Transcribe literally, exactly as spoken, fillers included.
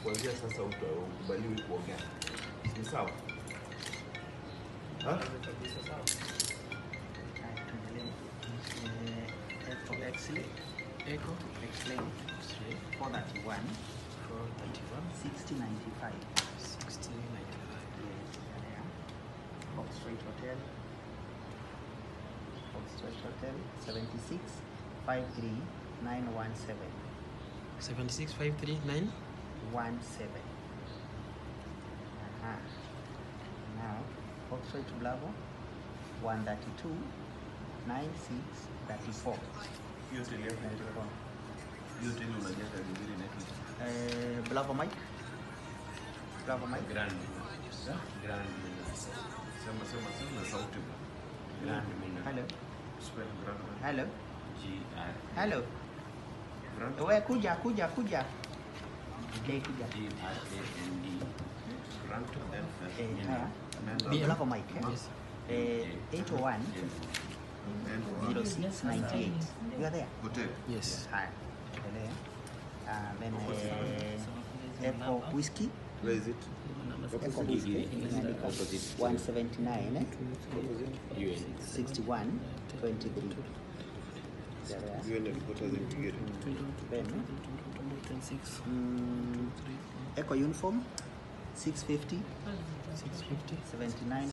kuanzia sasa ukubaliwi kuongea. Ni sawa? Ha? Kabisa sawa. Echo explain. Echo explain. four thirty-one. four thirty-one. sixty ninety-five. sixty ninety-five. Yeah. Fox Street Hotel. Fox Street Hotel. seventy-six fifty-three nine one seven. seventy-six fifty-three nine one seven. Uh-huh. Now, Fox Street Bravo. one thirty-two ninety-six thirty-four. Hiyo tele yako. Hiyo tele unajenga Gigiri next. Eh, Bravo Mike. Bravo Mike. Grand. Grand. Sema sema sema sauti. Grand. Hello. Spell grand. Hello. G R. Hello. Grand. Wewe kuja kuja kuja. Okay, kuja. G R A N D. Grand then. Eh, haya. B- Bravo Mike. Eh? Yes. Uh, eight oh one zero six ninety-eight. You are there? Hotel. Yes. Hi. There. Uh, then uh, Echo Whiskey. Where is it? Echo Whiskey. one seventy-nine. Eh? sixty-one twenty-three. There. You and the reporters in Gigiri. Then um, Echo Uniform. six fifty. six fifty. seventy-nine.